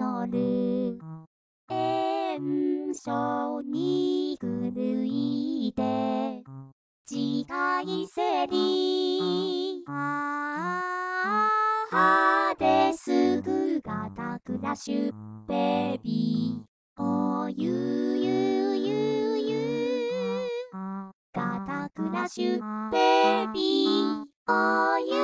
乗る炎症に狂いて自戒せりハデスグガタクラッシュベビーおゆゆゆゆガタクラッシュベビーおゆ